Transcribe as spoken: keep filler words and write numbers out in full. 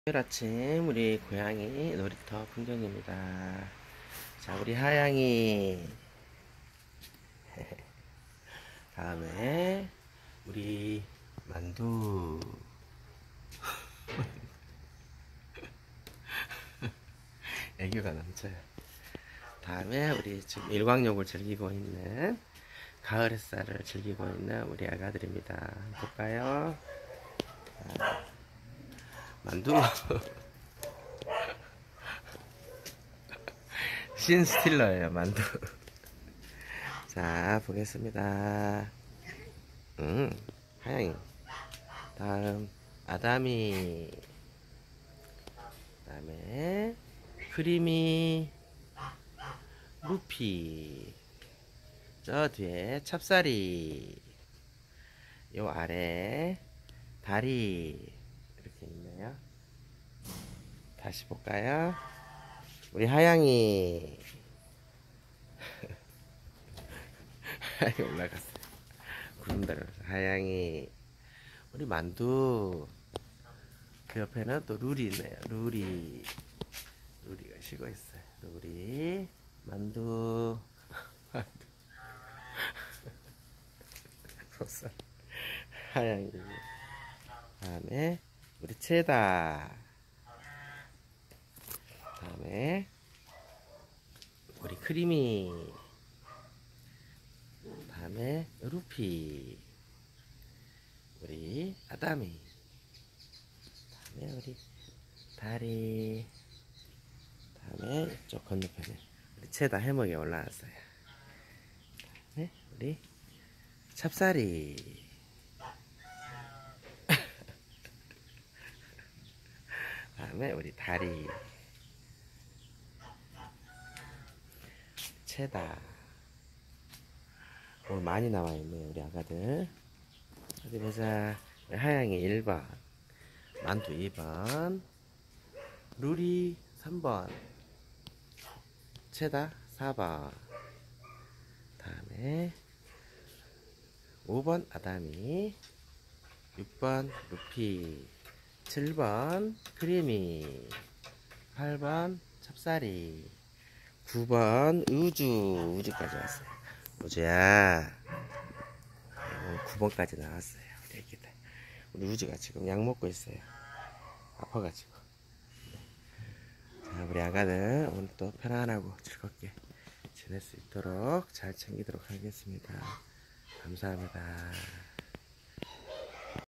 토요일 아침 우리 고양이 놀이터 풍경입니다. 자, 우리 하양이. 다음에 우리 만두. 애교가 넘쳐요. 다음에 우리 지금 일광욕을 즐기고 있는, 가을 햇살을 즐기고 있는 우리 아가들입니다. 볼까요? 자, 만두. 신스틸러예요, 만두. 자, 보겠습니다. 음, 하양이. 다음, 아담이. 다음에, 크리미, 루피. 저 뒤에 찹쌀이. 요 아래, 다리. 이렇게 있네요. 다시 볼까요? 우리 하양이. 하양이 올라갔어요. 구름다리 하양이. 우리 만두. 그 옆에는 또 룰이 있네요. 룰이. 룰이가 쉬고 있어요. 룰이. 만두. 만두. 속살. 하양이. 다음에 우리 체다. 다음에 우리 크리미. 다음에 루피. 우리 아담이. 다음에 우리 다리. 다음에 이쪽 건너편에 우리 체다 해먹이 올라왔어요. 다음에 우리 찹쌀이. 다음에 우리 다리. 체다. 오늘 많이 나와있네요, 우리 아가들. 어디 보자. 우리 하양이 일 번, 만두 이 번, 룰이 삼 번, 체다 사 번. 다음에 오 번 아담이, 육 번 루피, 칠 번 크리미, 팔 번 찹쌀이, 구 번 우주. 우주까지 왔어요. 우주야, 구 번까지 나왔어요. 우리 애기들. 우리 우주가 지금 약 먹고 있어요. 아파가지고. 자, 우리 아가들 오늘 또 편안하고 즐겁게 지낼 수 있도록 잘 챙기도록 하겠습니다. 감사합니다.